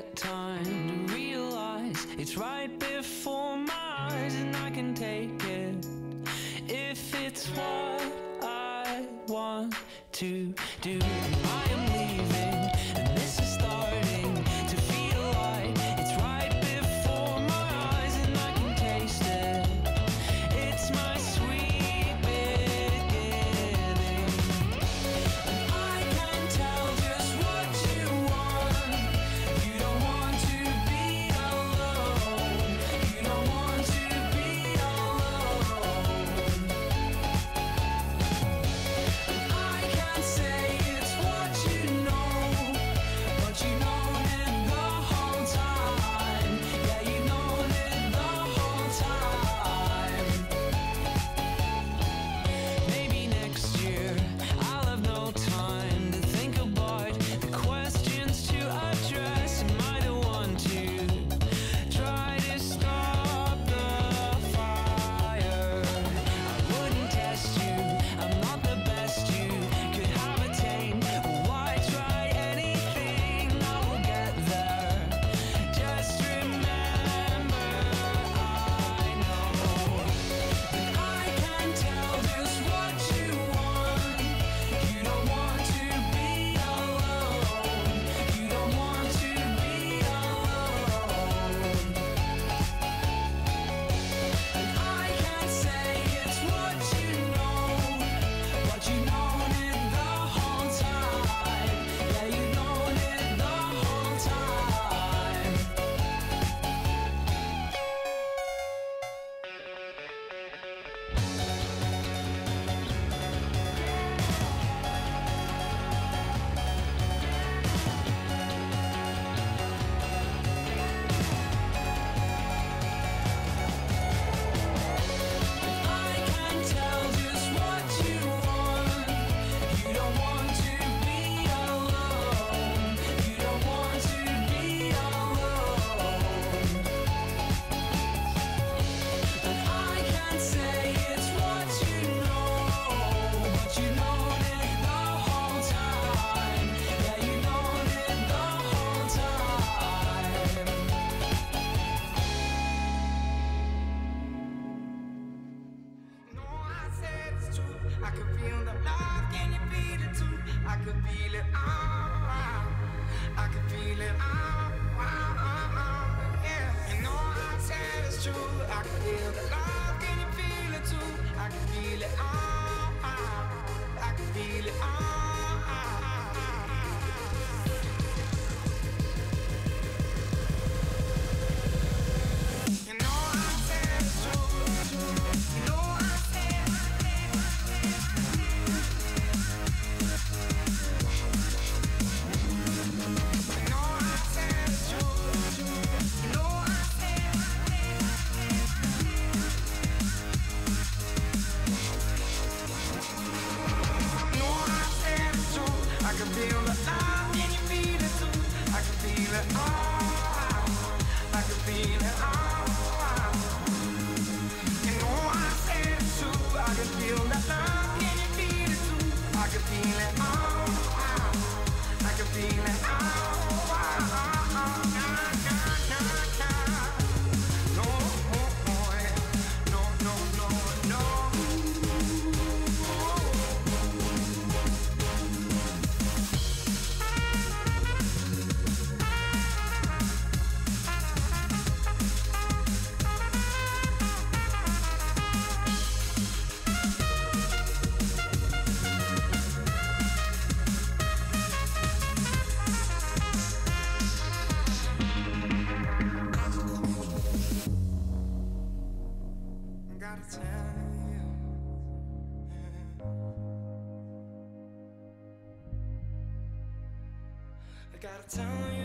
get time to realize it's right before my eyes, and I can take it if it's what I want to do. I am leaving, and this is starting to feel like it's right before my eyes, and I can taste it. It's my sweet beginning, and I can tell just what you want. You don't want to be alone. You don't want to be alone. And I can say it's what you know, but you known it the whole time. Yeah, you known it the whole time. Maybe next year I'll have no time to think about the questions to address. Am I the one to try to stop the fire? I wouldn't test you, I'm not the best you could have attained. Why try anything? I will get there. Just remember, I know that I can tell just what you want. You don't want to be alone. You don't want to be alone. And I can say it's what you know, but you known it the whole time. Yeah, you known it the whole time. I can tell just what you want. You don't want to be alone. You don't want to be alone. And I can say it's what you know, but you known it the whole time. Yeah, you known it the whole time. No, I said it's true. I could feel the love. Can you feel it too? I could feel it. I could feel it. Yeah. You know I said it's true. I could feel the love. Can you feel it too? I could feel it. I could feel it. You know I said it's true. You know I said. You know I said it's true. You know I said. No, I said it's true. I can feel the love. Can you feel it too? I can feel it. I can feel it. You know I said it's true. I can feel the love. Can you feel it too? I can feel it. I can feel it. No, no, no, no, no. I gotta tell you, I gotta tell